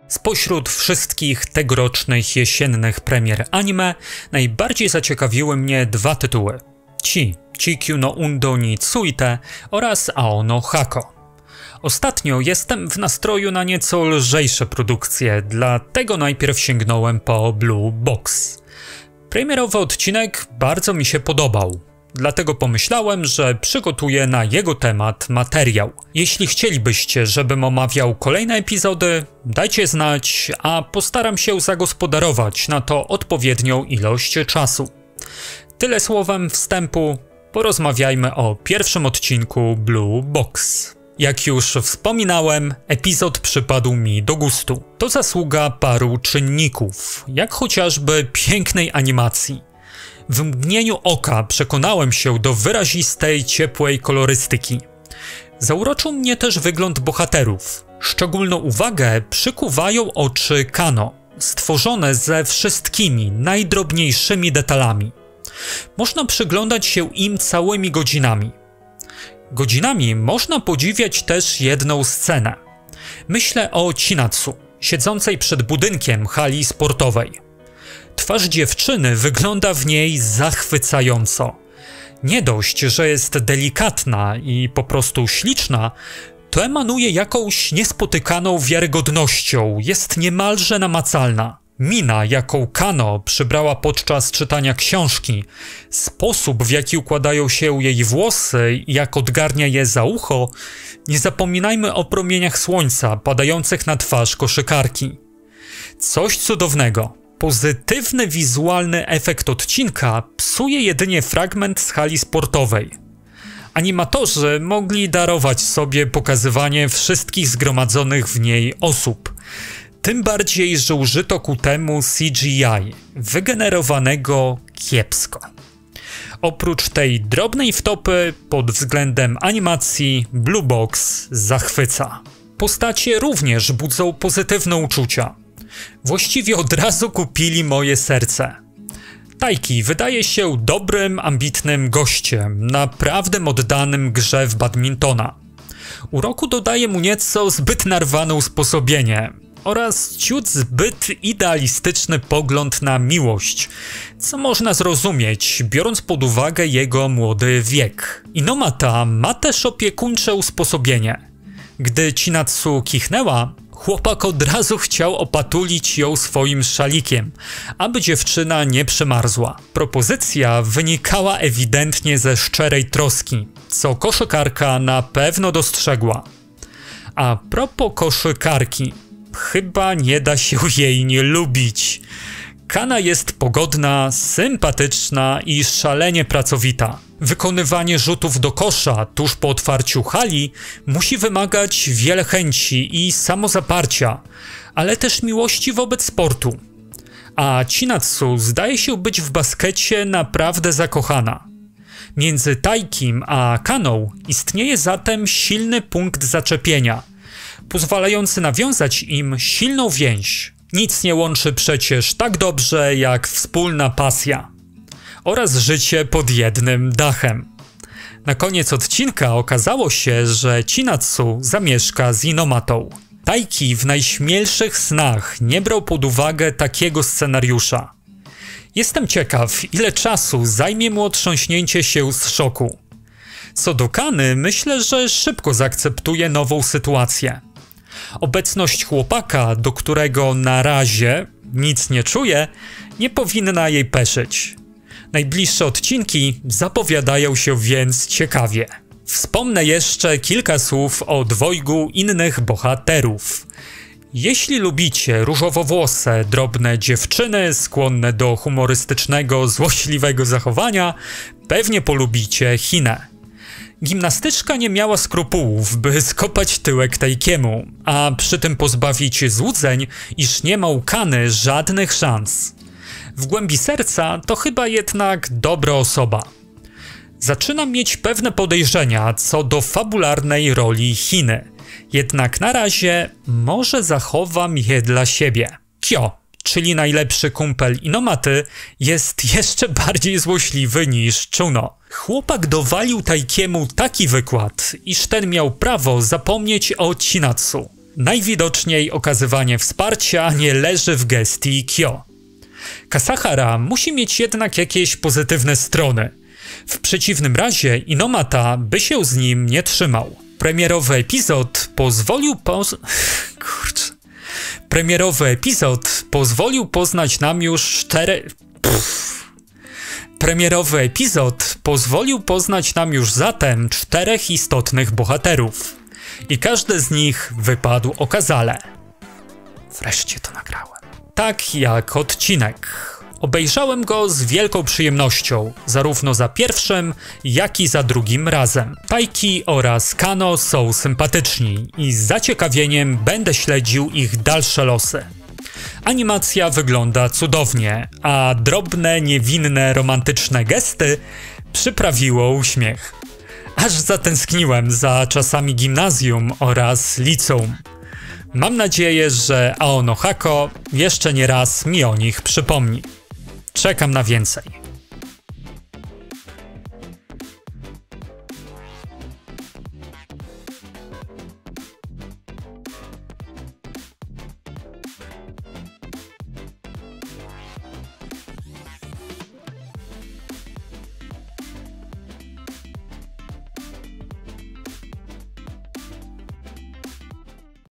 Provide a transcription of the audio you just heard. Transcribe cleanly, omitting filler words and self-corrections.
Spośród wszystkich tegorocznych jesiennych premier anime najbardziej zaciekawiły mnie dwa tytuły: Chikyu no Undo ni Tsuite oraz Ao no Hako. Ostatnio jestem w nastroju na nieco lżejsze produkcje, dlatego najpierw sięgnąłem po Blue Box. Premierowy odcinek bardzo mi się podobał, dlatego pomyślałem, że przygotuję na jego temat materiał. Jeśli chcielibyście, żebym omawiał kolejne epizody, dajcie znać, a postaram się zagospodarować na to odpowiednią ilość czasu. Tyle słowem wstępu, porozmawiajmy o pierwszym odcinku Blue Box. Jak już wspominałem, epizod przypadł mi do gustu. To zasługa paru czynników, jak chociażby pięknej animacji. W mgnieniu oka przekonałem się do wyrazistej, ciepłej kolorystyki. Zauroczył mnie też wygląd bohaterów. Szczególną uwagę przykuwają oczy Kano, stworzone ze wszystkimi najdrobniejszymi detalami. Można przyglądać się im całymi godzinami. Godzinami można podziwiać też jedną scenę. Myślę o Chinatsu, siedzącej przed budynkiem hali sportowej. Twarz dziewczyny wygląda w niej zachwycająco. Nie dość, że jest delikatna i po prostu śliczna, to emanuje jakąś niespotykaną wiarygodnością, jest niemalże namacalna. Mina, jaką Kano przybrała podczas czytania książki, sposób, w jaki układają się jej włosy i jak odgarnia je za ucho, nie zapominajmy o promieniach słońca padających na twarz koszykarki. Coś cudownego. Pozytywny wizualny efekt odcinka psuje jedynie fragment z hali sportowej. Animatorzy mogli darować sobie pokazywanie wszystkich zgromadzonych w niej osób. Tym bardziej, że użyto ku temu CGI, wygenerowanego kiepsko. Oprócz tej drobnej wtopy, pod względem animacji, Blue Box zachwyca. Postacie również budzą pozytywne uczucia. Właściwie od razu kupili moje serce. Taiki wydaje się dobrym, ambitnym gościem, naprawdę oddanym grze w badmintona. Uroku dodaje mu nieco zbyt narwane usposobienie oraz ciut zbyt idealistyczny pogląd na miłość, co można zrozumieć, biorąc pod uwagę jego młody wiek. Inomata ma też opiekuńcze usposobienie. Gdy Chinatsu kichnęła, chłopak od razu chciał opatulić ją swoim szalikiem, aby dziewczyna nie przemarzła. Propozycja wynikała ewidentnie ze szczerej troski, co koszykarka na pewno dostrzegła. A propos koszykarki, chyba nie da się jej nie lubić. Kana jest pogodna, sympatyczna i szalenie pracowita. Wykonywanie rzutów do kosza tuż po otwarciu hali musi wymagać wiele chęci i samozaparcia, ale też miłości wobec sportu. A Chinatsu zdaje się być w baskecie naprawdę zakochana. Między Taikim a Kaną istnieje zatem silny punkt zaczepienia, pozwalający nawiązać im silną więź. Nic nie łączy przecież tak dobrze jak wspólna pasja oraz życie pod jednym dachem. Na koniec odcinka okazało się, że Chinatsu zamieszka z Inomatą. Taiki w najśmielszych snach nie brał pod uwagę takiego scenariusza. Jestem ciekaw, ile czasu zajmie mu otrząśnięcie się z szoku. Co do Kany, myślę, że szybko zaakceptuje nową sytuację. Obecność chłopaka, do którego na razie nic nie czuje, nie powinna jej peszyć. Najbliższe odcinki zapowiadają się więc ciekawie. Wspomnę jeszcze kilka słów o dwojgu innych bohaterów. Jeśli lubicie różowowłose, drobne dziewczyny skłonne do humorystycznego, złośliwego zachowania, pewnie polubicie Hinę. Gimnastyczka nie miała skrupułów, by skopać tyłek Taikiemu, a przy tym pozbawić złudzeń, iż nie ma u Kany żadnych szans. W głębi serca to chyba jednak dobra osoba. Zaczynam mieć pewne podejrzenia co do fabularnej roli Hiny, jednak na razie może zachowam je dla siebie. Kyo, czyli najlepszy kumpel Inomaty, jest jeszcze bardziej złośliwy niż Chuno. Chłopak dowalił Taikiemu taki wykład, iż ten miał prawo zapomnieć o Chinatsu. Najwidoczniej okazywanie wsparcia nie leży w gestii Kyo. Kasahara musi mieć jednak jakieś pozytywne strony. W przeciwnym razie Inomata by się z nim nie trzymał. Premierowy epizod pozwolił poznać nam już zatem 4 istotnych bohaterów. I każdy z nich wypadł okazale. Wreszcie to nagrałem. Tak jak odcinek. Obejrzałem go z wielką przyjemnością, zarówno za pierwszym, jak i za drugim razem. Taiki oraz Kano są sympatyczni i z zaciekawieniem będę śledził ich dalsze losy. Animacja wygląda cudownie, a drobne, niewinne, romantyczne gesty przyprawiło uśmiech. Aż zatęskniłem za czasami gimnazjum oraz liceum. Mam nadzieję, że Ao no Hako jeszcze nie raz mi o nich przypomni. Czekam na więcej.